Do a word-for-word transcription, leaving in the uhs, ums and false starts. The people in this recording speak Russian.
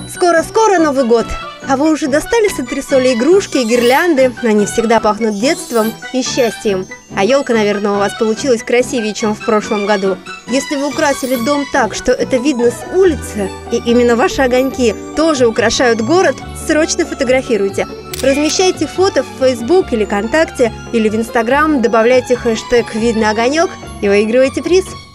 Скоро-скоро Новый год! А вы уже достали с антресоли игрушки и гирлянды? Они всегда пахнут детством и счастьем. А елка, наверное, у вас получилась красивее, чем в прошлом году. Если вы украсили дом так, что это видно с улицы, и именно ваши огоньки тоже украшают город, срочно фотографируйте. Размещайте фото в Facebook или ВКонтакте, или в Instagram, добавляйте хэштег «Видно огонек» и выигрывайте приз.